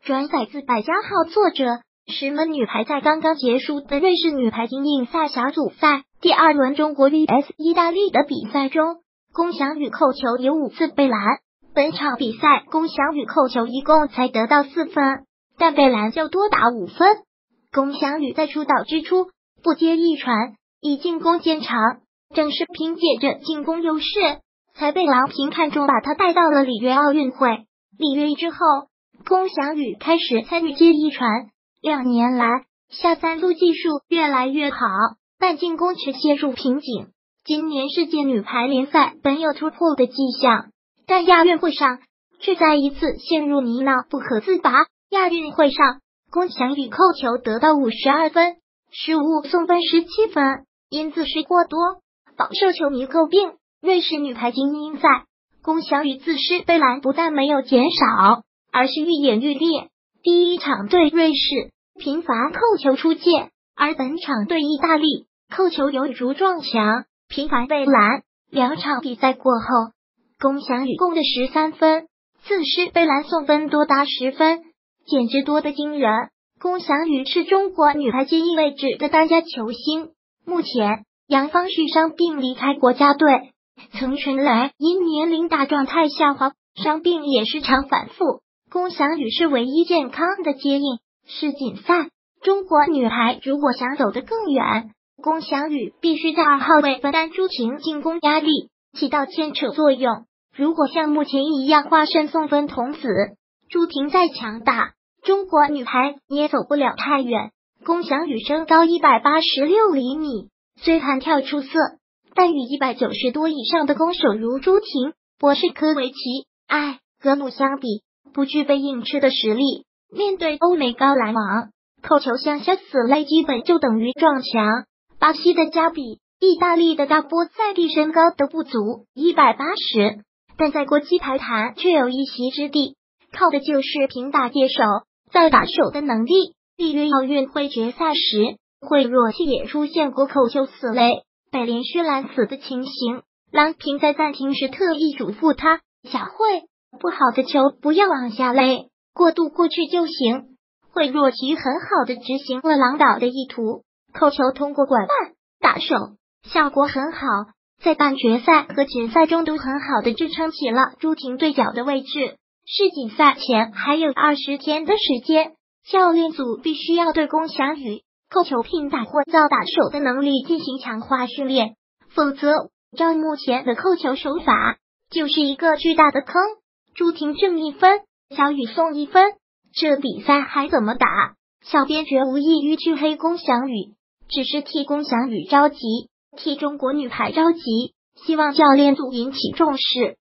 转载自百家号作者。石门女排在刚刚结束的瑞士女排精英赛小组赛第2轮中国 vs 意大利的比赛中，龚翔宇扣球有5次被拦。本场比赛龚翔宇扣球一共才得到4分，但被拦就多达5分。龚翔宇在出道之初不接一传，以进攻见长，正是凭借着进攻优势，才被郎平看中，把他带到了里约奥运会。里约之后，龚翔宇开始参与接一传，2年来下三路技术越来越好，但进攻却陷入瓶颈。今年世界女排联赛本有突破的迹象，但亚运会上却再一次陷入泥淖不可自拔。亚运会上，龚翔宇扣球得到52分，失误送分17分，因自失过多，饱受球迷诟病。瑞士女排精英赛，龚翔宇自失被拦不但没有减少，而是愈演愈烈。第一场对瑞士频繁扣球出界，而本场对意大利扣球犹如撞墙，频繁被拦。2场比赛过后，龚翔宇共的13分，自失被拦送分多达10分，简直多得惊人。龚翔宇是中国女排接应位置的当家球星，目前杨方旭伤病离开国家队，曾春蕾因年龄大状态下滑，伤病也时常反复。龚翔宇是唯一健康的接应。世锦赛，中国女排如果想走得更远，龚翔宇必须在2号位分担朱婷进攻压力，起到牵扯作用。如果像目前一样化身送分童子，朱婷再强大，中国女排也走不了太远。龚翔宇身高186厘米，虽弹跳出色，但与190多以上的攻手如朱婷、博士科维奇、格鲁相比，不具备硬吃的实力。面对欧美高拦网，扣球像下死雷，基本就等于撞墙。巴西的加比、意大利的大波在地身高都不足180，但在国际排坛却有一席之地，靠的就是凭打接手、再打手的能力。里约奥运会决赛时，惠若琪也出现过扣球死雷，被连续拦死的情形。郎平在暂停时特意嘱咐他：小惠，不好的球不要往下勒，过渡过去就行。惠若琪很好的执行了郎导的意图，扣球通过管腕打手，效果很好，在半决赛和决赛中都很好的支撑起了朱婷对角的位置。世锦赛前还有20天的时间，教练组必须要对龚翔宇扣球拼打或造打手的能力进行强化训练，否则照目前的扣球手法，就是一个巨大的坑。朱婷挣1分，小宇送1分，这比赛还怎么打？小编绝无意于去黑龚翔宇，只是替龚翔宇着急，替中国女排着急，希望教练组引起重视。